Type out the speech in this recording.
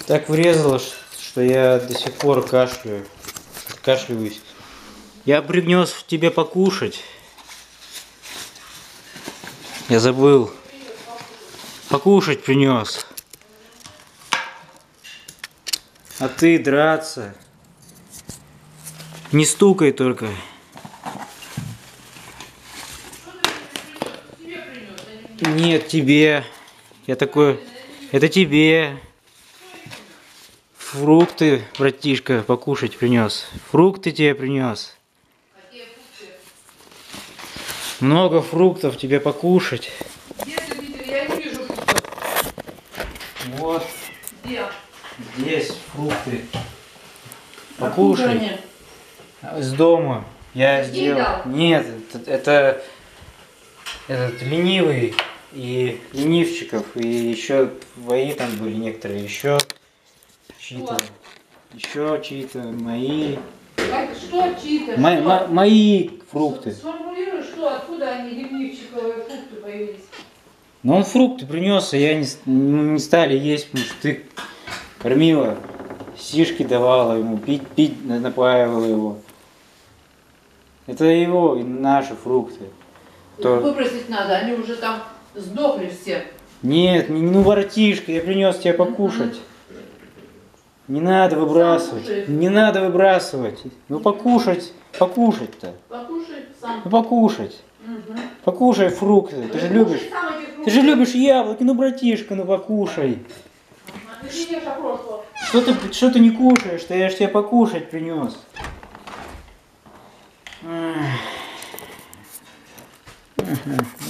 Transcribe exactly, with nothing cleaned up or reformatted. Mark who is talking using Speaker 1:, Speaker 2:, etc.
Speaker 1: Так врезало, что я до сих пор кашляю. Кашляюсь. Я принес тебе покушать. Я забыл. Покушать принес. А ты драться. Не стукай только. Нет, тебе. Я такой. Это тебе. Фрукты, братишка, покушать принес. Фрукты тебе принес. Много фруктов тебе покушать.
Speaker 2: Где ты видел? Я не вижу фруктов.
Speaker 1: Вот.
Speaker 2: Где?
Speaker 1: Здесь фрукты.
Speaker 2: Откуда
Speaker 1: Покушай.
Speaker 2: они?
Speaker 1: Из дома. Я
Speaker 2: Ты
Speaker 1: сделал.
Speaker 2: дал?
Speaker 1: Нет, это, это этот ленивый и ленивчиков. И еще твои там были некоторые. Еще чьи-то. Еще чьи-то мои.
Speaker 2: Как- Что чьи-то?
Speaker 1: Мо-
Speaker 2: Что?
Speaker 1: мо- мои фрукты.
Speaker 2: Сформулируй, что, откуда они, ливничиковые фрукты появились?
Speaker 1: Но он фрукты принес, а я не, с- не стали есть, потому что ты кормила, сишки давала ему, пить, пить на- напаивала его. Это его, и наши фрукты. То-
Speaker 2: Выбросить надо, они уже там сдохли все.
Speaker 1: Нет, не- ну братишка, я принес тебе покушать. Не надо выбрасывать.
Speaker 2: кушай.
Speaker 1: Не надо выбрасывать. Ну покушать, покушать-то.
Speaker 2: Покушай сам.
Speaker 1: Ну покушать.
Speaker 2: Мгм.
Speaker 1: Покушай фрукты. Ты же
Speaker 2: Кушай
Speaker 1: любишь.
Speaker 2: сам эти фрукты.
Speaker 1: Ты же любишь яблоки, ну братишка, ну покушай.
Speaker 2: А ты не ешь прошлого.
Speaker 1: Что ты, что ты не кушаешь-то? Я ж тебе покушать принес. Ах.